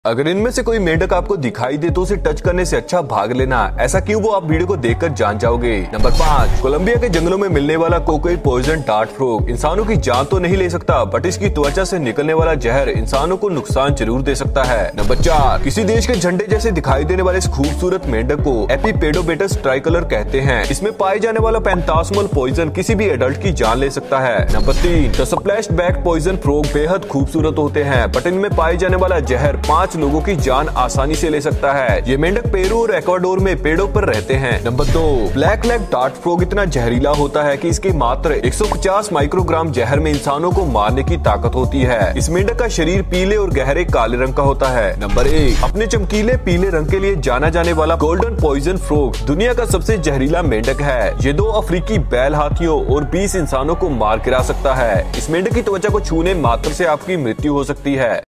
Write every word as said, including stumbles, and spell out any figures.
अगर इनमें से कोई मेंढक आपको दिखाई दे तो उसे टच करने से अच्छा भाग लेना। ऐसा क्यों, वो आप वीडियो को देखकर जान जाओगे। नंबर पाँच, कोलंबिया के जंगलों में मिलने वाला कोकोइड पॉइजन डार्ट फ्रॉग इंसानों की जान तो नहीं ले सकता, बट इसकी त्वचा से निकलने वाला जहर इंसानों को नुकसान जरूर दे सकता है। नंबर चार, किसी देश के झंडे जैसे दिखाई देने वाले इस खूबसूरत मेंढक को एपिपेडोबेटस ट्राइकलर कहते हैं। इसमें पाए जाने वाला पेंटासमल पॉइजन किसी भी एडल्ट की जान ले सकता है। नंबर तीन, the splashed back poison frog बेहद खूबसूरत होते हैं, बट इनमें पाए जाने वाला जहर पाँच लोगों की जान आसानी से ले सकता है। ये मेंढक पेरू और एक्वाडोर में पेड़ों पर रहते हैं। नंबर दो, ब्लैक लेग डार्ट फ्रॉग इतना जहरीला होता है कि इसकी मात्र एक सौ पचास माइक्रोग्राम जहर में इंसानों को मारने की ताकत होती है। इस मेंढक का शरीर पीले और गहरे काले रंग का होता है। नंबर एक, अपने चमकीले पीले रंग के लिए जाना जाने वाला गोल्डन पॉइजन फ्रॉग दुनिया का सबसे जहरीला मेंढक है। ये दो अफ्रीकी बैल हाथियों और बीस इंसानों को मार गिरा सकता है। इस मेंढक की त्वचा को छूने मात्र से आपकी मृत्यु हो सकती है।